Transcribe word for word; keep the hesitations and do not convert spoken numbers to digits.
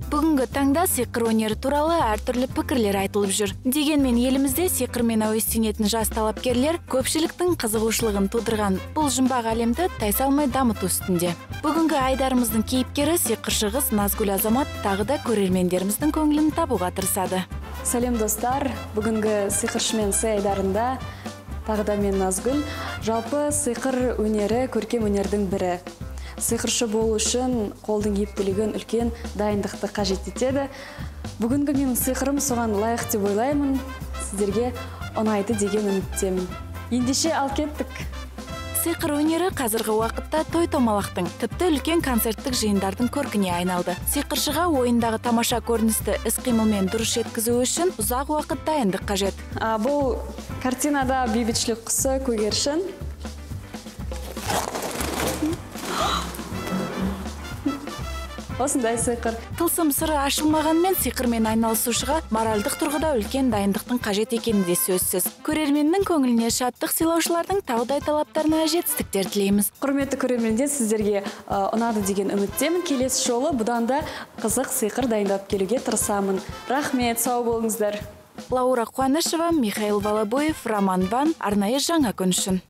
Бүгінгі таңда сиқыр өнері туралы әртүрлі пікірлер айтылып жүр. Дегенмен елімізде сиқырмен әуестенетін жас талапкерлер көпшіліктің қызығушылығын тудырған бұл жұмбақ әлемді тайсалмай дамыту үстінде. Бүгінгі айдарымыздың кейіпкері сиқыршы қыз Назгүл Азамат тағы да көрермендеріміздің көңілін табуға тырысады. Сәлем достар, бүгінгі сиқыршымен сый айдарында тағы да мен Назгүл. Жалпы сиқыр өнері көркем өнердің бірі. Сиқыршы болу үшін қолдың ептілігін үлкен дайындықты қажет етеді. Бүгінгі менің сиқырым соған лайық деп ойлаймын. Сіздерге ұнайды деген үміттемін. Ендеше ал кеттік. Сиқыр өнері қазіргі уақытта той-томалақтың, тіпті үлкен концерттік жиындардың көркіне айналды. Сиқыршыға ойындағы тамаша көріністі іс-қимылмен дұрыс жеткізу үшін ұзақ уақыт дайындық қажет. А, бұл картинада бейбітшілік құсы көгершін. Осындай сиқыр. Тылсым сыры ашылмағанмен сиқырмен айналысушыға моральдық тұрғыда үлкен дайындықтың қажет екені де сөзсіз. Көрерменнің көңіліне шаттық сыйлаушылардың таудай талаптарына жетістіктер тілейміз. Құрметті көрермендер, сіздерге ұнады деген үміттемін. Келесі жолы бұдан да қызық сиқыр дайындап келуге тырысамын. Рахмет, сау болыңыздар. Лаура Қуанышева, Михаил Волобуев, Роман Ван, арнайы жаңа күн үшін.